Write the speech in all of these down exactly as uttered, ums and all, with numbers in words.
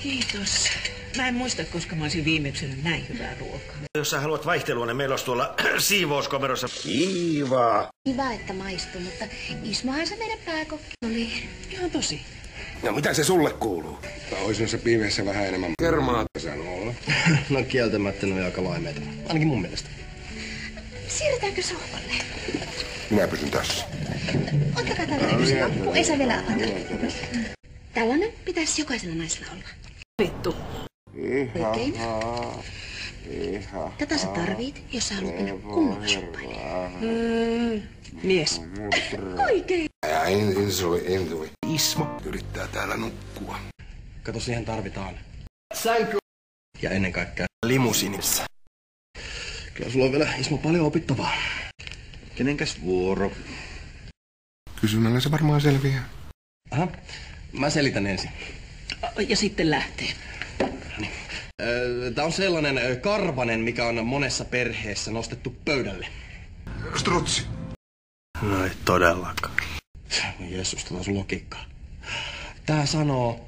Kiitos. Mä en muista, koska mä olisin viimeksi näin hyvää ruokaa. Jos sä haluat vaihtelua, niin meillä olisi tuolla siivouskomerossa. Kiva. Kiva, että maistuu, mutta Ismohan se meidän pääkokki oli. Ihan tosi. No mitä se sulle kuuluu? Oisin se pimeässä vähän enemmän kermaa saanut olla. No kieltämättä ne on aika laimeita. Ainakin mun mielestä. Siirrytäänkö sohvalle? Minä pysyn tässä. Ottakaa täältä yksi lappu, ei saa vielä avata. Tällainen pitäisi jokaisella naisella olla. Vittu. Oikein. Tätä sä tarvit, jos sä haluat mennä kunnolla shoppailemaan. Mm, mies. Oikein. Ja Insui, Insui. Ismo yrittää täällä nukkua. Kato, siihen tarvitaan sänky. Ja ennen kaikkea limusiinissa. Kyllä sulla on vielä, Ismo, paljon opittavaa. Kenenkäs vuoro? Kysymällä se varmaan selviää. Aha, mä selitän ensin. Ja sitten lähtee. Tää on sellainen karvanen, mikä on monessa perheessä nostettu pöydälle. Strutsi. No ei todellakaan. Jeesus, tätä on logiikkaa. Tää sanoo...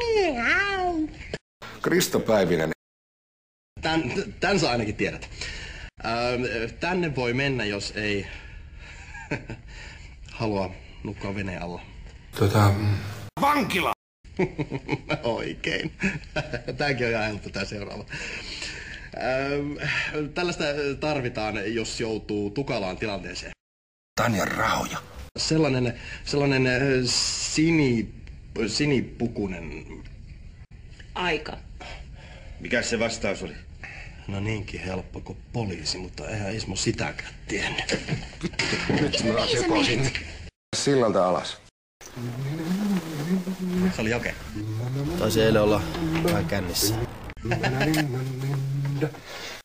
Krista Päivinen. Tän, tän sä ainakin tiedät. Öö, tänne voi mennä, jos ei halua nukkua veneen alla. Tota... Vankila! Oikein. Tääkin on ihan helppo tää seuraava. Öö, tällaista tarvitaan, jos joutuu tukalaan tilanteeseen. Tanja rahoja. Sellainen, sellainen sini, sinipukunen... Aika. Mikäs se vastaus oli? No niinkin helppo kuin poliisi, mutta eihän Ismo sitäkään tiennyt. Nyt mä sekoisin. Sillalta alas. Se oli Jake. Taisi eilen olla vähän kännissä.